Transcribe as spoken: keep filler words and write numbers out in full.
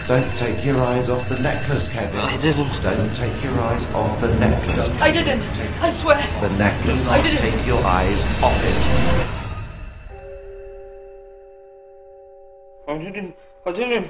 Don't take your eyes off the necklace, Kevin. I didn't. Don't take your eyes off the necklace. I didn't. I swear. The necklace. I didn't. Take your eyes off it. I didn't. I didn't.